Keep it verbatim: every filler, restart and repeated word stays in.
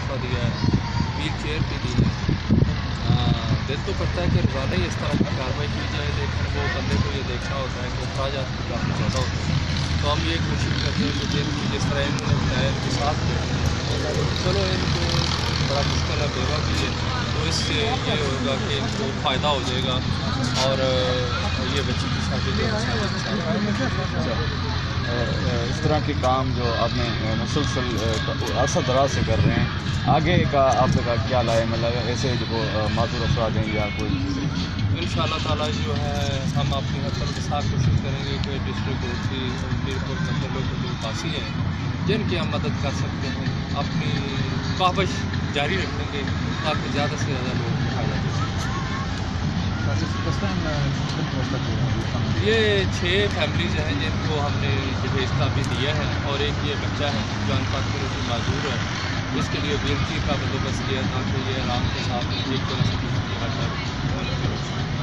تحفہ دیا ہے، ویل چیئر بھی دی ہے۔ دل تو کرتا ہے کہ روزانہ ہی اس طرح کی کارروائی کی جائے، لیکن وہ بندے کو یہ دیکھنا ہوتا ہے کہ اخراجات بھی کافی زیادہ ہوتے ہیں، تو ہم یہ کوشش کرتے ہیں کہ جن کی جس طرح انہوں نے بتایا ان کے ساتھ دیں، چلو ان کو بڑا مشکل ہے، بیوہ بھی ہے، تو اس سے یہ ہوگا کہ ان کو فائدہ ہو جائے گا اور یہ بچی کی شادی جو ہے اس طرح کے کام جو آپ نے مسلسل عرصہ دراز سے کر رہے ہیں، آگے کا آپ کا کیا لائے مطلب ایسے جو معذور افراد ہیں یا کوئی؟ ان شاء اللہ تعالیٰ جو ہے ہم اپنی حد تک کے ساتھ کوشش کریں گے کہ ڈسٹرکٹ گھوٹکی میرپور منڈلوں کے جو باسی ہیں جن کی ہم مدد کر سکتے ہیں اپنی کاوش جاری رکھیں گے تاکہ زیادہ سے زیادہ لوگوں کو فائدہ دے سکیں۔ یہ چھ فیملیز ہیں جن کو ہم نے جہیز بھی دیا ہے اور ایک یہ بچہ ہے جو ان پڑھ کے معذور ہے، اس کے لیے ویل چیئر کا بندوبست کیا تاکہ یہ آرام کے ساتھ ایک طرح سے دوسری ہر